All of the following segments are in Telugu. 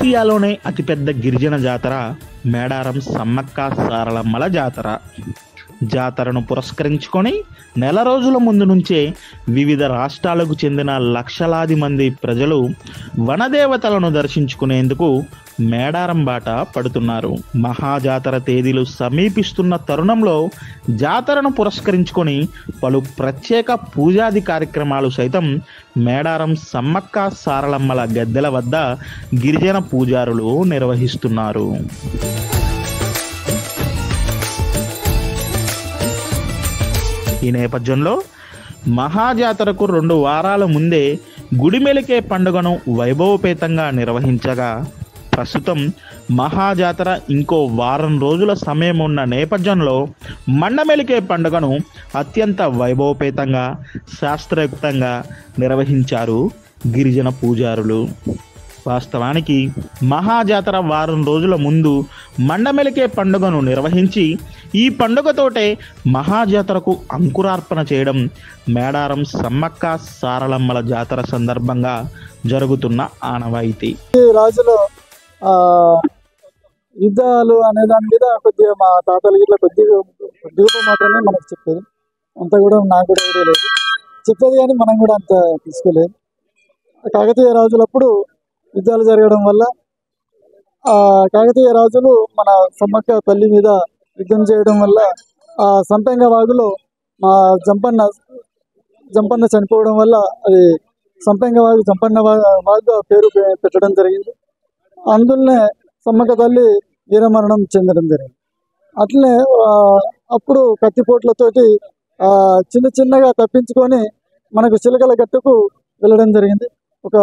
ఆసియాలోనే అతిపెద్ద గిరిజన జాతర మేడారం సమ్మక్క సారలమ్మల జాతర. జాతరను పురస్కరించుకొని నెల రోజుల ముందు నుంచే వివిధ రాష్ట్రాలకు చెందిన లక్షలాది మంది ప్రజలు వనదేవతలను దర్శించుకునేందుకు మేడారం బాట పడుతున్నారు. మహాజాతర తేదీలు సమీపిస్తున్న తరుణంలో జాతరను పురస్కరించుకొని పలు ప్రత్యేక పూజాది కార్యక్రమాలు సైతం మేడారం సమ్మక్క సారలమ్మల గద్దెల వద్ద గిరిజన పూజారులు నిర్వహిస్తున్నారు. ఈ నేపథ్యంలో మహాజాతరకు 2 వారాల ముందే గుడిమెలికే పండుగను వైభవపేతంగా నిర్వహించగా, ప్రస్తుతం మహాజాతర ఇంకో వారం రోజుల సమయం ఉన్న నేపథ్యంలో మండమెలికే పండుగను అత్యంత వైభవపేతంగా శాస్త్రయుక్తంగా నిర్వహించారు గిరిజన పూజారులు. వాస్తవానికి మహాజాతర వారం రోజుల ముందు మండమెలికే పండుగను నిర్వహించి ఈ పండుగతోటే మహాజాతరకు అంకురార్పణ చేయడం మేడారం సమ్మక్క సారలమ్మల జాతర సందర్భంగా జరుగుతున్న ఆనవాయితీ. రాజుల యుద్ధాలు అనే దాని మీద కొద్దిగా మా తాతలు ఇట్లా కొద్దిగా మాత్రమే మనకు చెప్పేది, అంత కూడా నాకు కూడా ఐడియా లేదు. చెప్పేది కానీ మనం కూడా అంత తీసుకోలేదు. కాకతీయ రాజులప్పుడు యుద్ధాలు జరగడం వల్ల ఆ కాకతీయ రాజులు మన సమ్మక్క తల్లి మీద యుద్ధం చేయడం వల్ల ఆ సంపెంగ వాగులో మా జంపన్న చనిపోవడం వల్ల అది సంపెంగ వాగు జంపన్న వాగు పేరు పెట్టడం జరిగింది. అందులోనే సమ్మక్క తల్లి వీరమరణం చెందడం జరిగింది. అట్లనే అప్పుడు కత్తిపోట్లతోటి చిన్న చిన్నగా తప్పించుకొని మనకు చిలకల గట్టుకు వెళ్ళడం జరిగింది. ఒక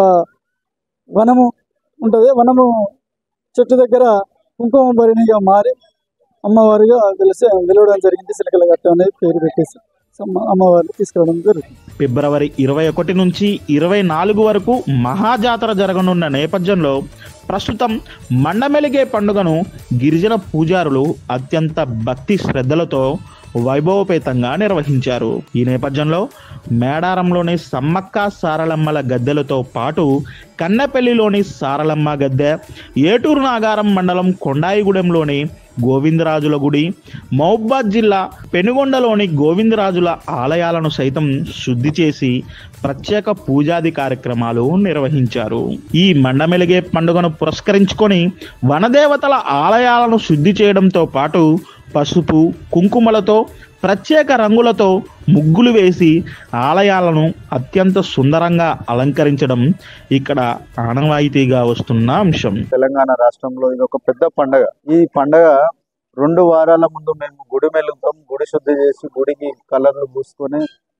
వనము ఉంటుంది, వనము చెట్టు దగ్గర కుంకుమ భరిణిగా మారి అమ్మవారిగా వెలవడం జరిగింది. చిలకల గట్టు అనేది పేరు పెట్టేసి అమ్మవారిని తీసుకురావడం జరుగుతుంది. ఫిబ్రవరి 21 నుంచి 24 వరకు మహాజాతర జరగనున్న నేపథ్యంలో ప్రస్తుతం మండమెలిగే పండుగను గిరిజన పూజారులు అత్యంత భక్తి శ్రద్ధలతో వైభవపేతంగా నిర్వహించారు. ఈ నేపథ్యంలో మేడారంలోని సమ్మక్క సారలమ్మల గద్దెలతో పాటు కన్నెపల్లిలోని సారలమ్మ గద్దె, ఏటూరు నాగారం మండలం కొండాయిగూడెంలోని గోవిందరాజుల గుడి, మహబూబాద్ జిల్లా పెనుగొండలోని గోవిందరాజుల ఆలయాలను సైతం శుద్ధి చేసి ప్రత్యేక పూజాది కార్యక్రమాలు నిర్వహించారు. ఈ మండమెలిగే పండుగను పురస్కరించుకొని వనదేవతల ఆలయాలను శుద్ధి చేయడంతో పాటు పసుపు కుంకుమలతో ప్రత్యేక రంగులతో ముగ్గులు వేసి ఆలయాలను అత్యంత సుందరంగా అలంకరించడం ఇక్కడ ఆనవాయితీగా వస్తున్న అంశం. తెలంగాణ రాష్ట్రంలో ఇది ఒక పెద్ద పండగ. ఈ పండగ 2 వారాల ముందు మేము గుడి మెలుగుతాం. గుడి శుద్ధి చేసి గుడికి కలర్లు పూసుకొని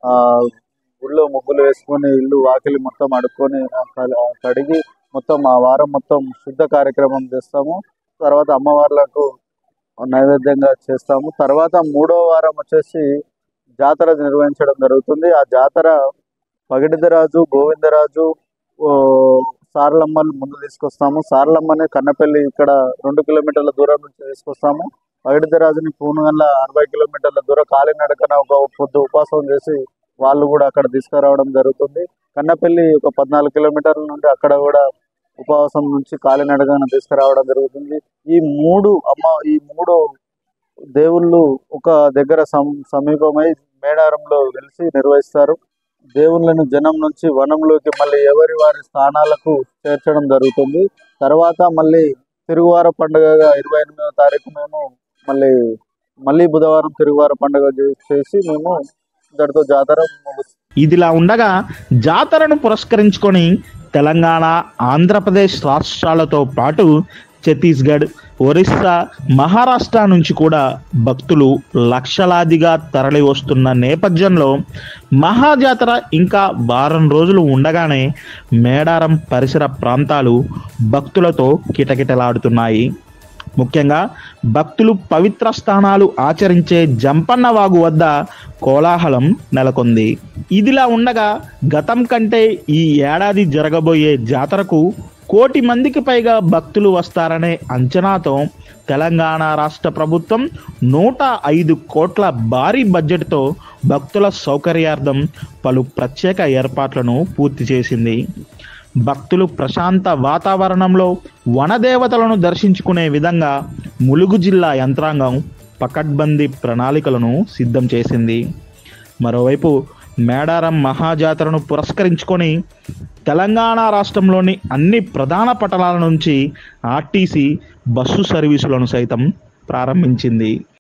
గుడిలో ముగ్గులు వేసుకొని ఇల్లు వాకిలి మొత్తం అడుక్కొని కడిగి మొత్తం ఆ వారం మొత్తం శుద్ధ కార్యక్రమం చేస్తాము. తర్వాత అమ్మవార్లకు నైవేద్యంగా చేస్తాము. తర్వాత 3వ వారం వచ్చేసి జాతర నిర్వహించడం జరుగుతుంది. ఆ జాతర పగిడిదరాజు, గోవిందరాజు, సారలమ్మని ముందు తీసుకొస్తాము. సారలమ్మని కన్నపల్లి ఇక్కడ 2 కిలోమీటర్ల దూరం నుంచి తీసుకొస్తాము. పగిడిదరాజుని పూనగల్ల 60 కిలోమీటర్ల దూరం కాలినడకన ఒక పొద్దు ఉపాసం చేసి వాళ్ళు కూడా అక్కడ తీసుకురావడం జరుగుతుంది. కన్నపల్లి ఒక 14 కిలోమీటర్ల నుండి అక్కడ కూడా ఉపవాసం నుంచి కాలినడకన తీసుకురావడం జరుగుతుంది. ఈ మూడు దేవుళ్ళు ఒక దగ్గర సమీపమై మేడారంలో వెలిసి నిర్వహిస్తారు. దేవుళ్ళను జనం నుంచి వనంలోకి మళ్ళీ ఎవరి వారి స్థానాలకు చేర్చడం జరుగుతుంది. తర్వాత మళ్ళీ తిరుగువార పండుగగా 28వ తారీఖు మేము మళ్ళీ బుధవారం తిరుగువార పండుగ చేసి మేము దాంతో జాతర ముగుస్తుంది. ఇదిలా ఉండగా జాతరను పురస్కరించుకొని తెలంగాణ, ఆంధ్రప్రదేశ్ రాష్ట్రాలతో పాటు ఛత్తీస్గఢ్, ఒరిస్సా, మహారాష్ట్ర నుంచి కూడా భక్తులు లక్షలాదిగా తరలి వస్తున్న నేపథ్యంలో మహాజాతర ఇంకా వారం రోజులు ఉండగానే మేడారం పరిసర ప్రాంతాలు భక్తులతో కిటకిటలాడుతున్నాయి. ముఖ్యంగా భక్తులు పవిత్ర స్థానాలు ఆచరించే జంపన్న వాగు వద్ద కోలాహలం నెలకొంది. ఇదిలా ఉండగా గతం కంటే ఈ ఏడాది జరగబోయే జాతరకు 1 కోటి మందికి పైగా భక్తులు వస్తారనే అంచనాతో తెలంగాణ రాష్ట్ర ప్రభుత్వం 105 కోట్ల భారీ బడ్జెట్తో భక్తుల సౌకర్యార్థం పలు ప్రత్యేక ఏర్పాట్లను పూర్తి చేసింది. భక్తులు ప్రశాంత వాతావరణంలో వనదేవతలను దర్శించుకునే విధంగా ములుగు జిల్లా యంత్రాంగం పకడ్బందీ ప్రణాళికలను సిద్ధం చేసింది. మరోవైపు మేడారం మహాజాతరను పురస్కరించుకొని తెలంగాణ రాష్ట్రంలోని అన్ని ప్రధాన పట్టణాల నుంచి ఆర్టీసీ బస్సు సర్వీసులను సైతం ప్రారంభించింది.